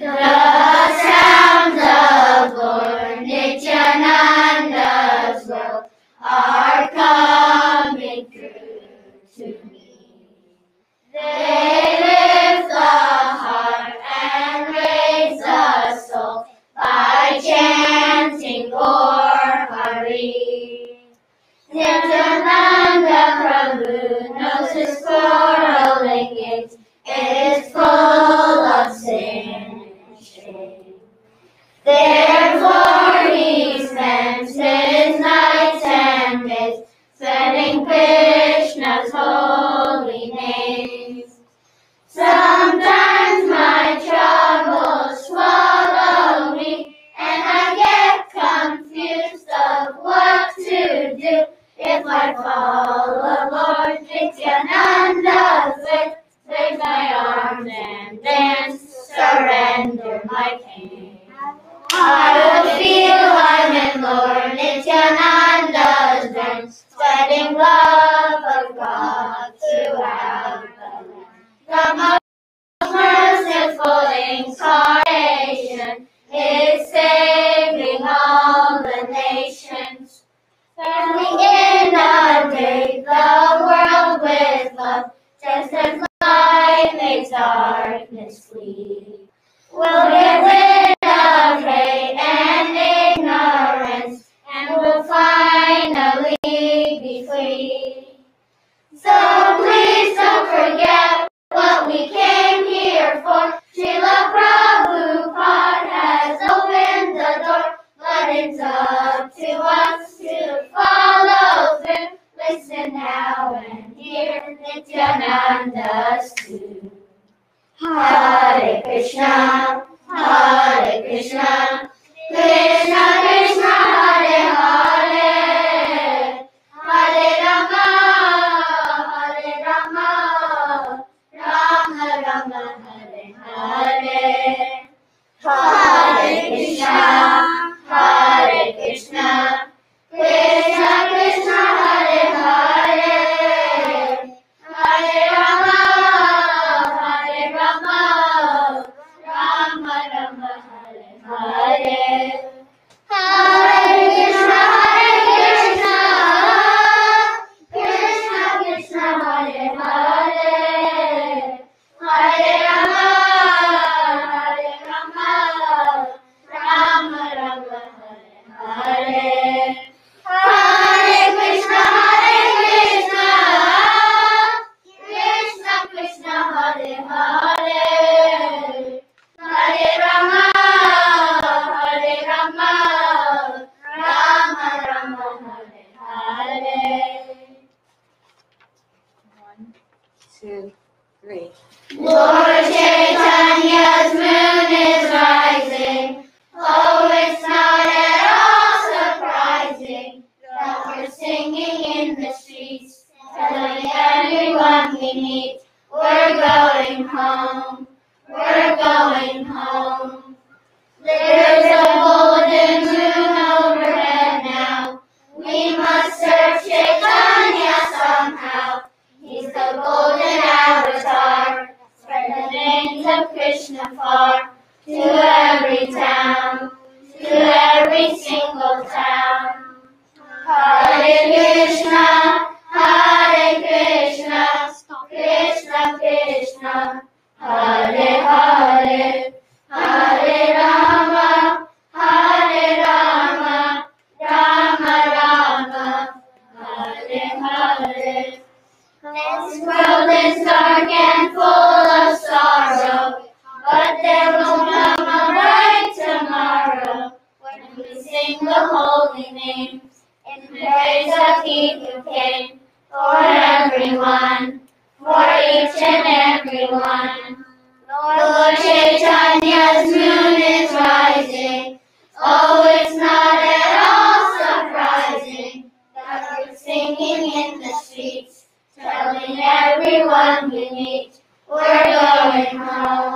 sounds of Lord Nityananda's will are coming through to me. They lift the heart and raise the soul by chanting Gaur Hari. Nityananda Prabhu knows his quarreling is full of sin and shame. Therefore he spends his nights and days spreading Krishna's holy names. Sometimes my troubles swallow me, and I get confused of what to do. If I follow Lord Nityananda's way, raise my arms and dance, surrender my pain. I will feel I'm in Lord Nityananda's dance, spreading love of God throughout the land. The most merciful incarnation is saving all the nations. Standing inundate the world with love, just as light makes darkness flee. We'll get rid of hate and ignorance, and we'll finally be free. So please don't forget what we came here for. Srila Prabhupada has opened the door, but it's up to us to follow through. Listen now and hear Nityananda's tune. Hare Krishna, Krishna Krishna, Hare Hare, Hare Rama, Rama Rama, Hare Hare. Hare Krishna, Krishna Krishna, Hare Hare, Hare Rama, Rama Rama, Hare Hare. Hare Krishna, Krishna Krishna, Hare Hare, Hare Rama, Rama Rama, Hare Hare. Hare Krishna, Krishna Krishna, Hare Hare, Hare Rama, Rama Rama, Hare Hare. 1, 2, 3. Lord Chaitanya's moon is rising. Oh, it's not at all surprising that we're singing in the streets, telling everyone we meet, we're going home, we're going home. There's a golden moon overhead now. We must search Chaitanya somehow. He's the golden avatar, spread the names of Krishna far, to every town, to every single town. Hare Krishna, Krishna Krishna, Hare Hare, Hare Rama, Rama Rama, Hare Hare. This world is dark and full of sorrow, but there will come a bright tomorrow when we sing the holy names in praise of He who came for everyone, for each and every one. Lord Chaitanya's moon is rising. Oh, it's not at all surprising that we're singing in the streets, telling everyone we meet, we're going home.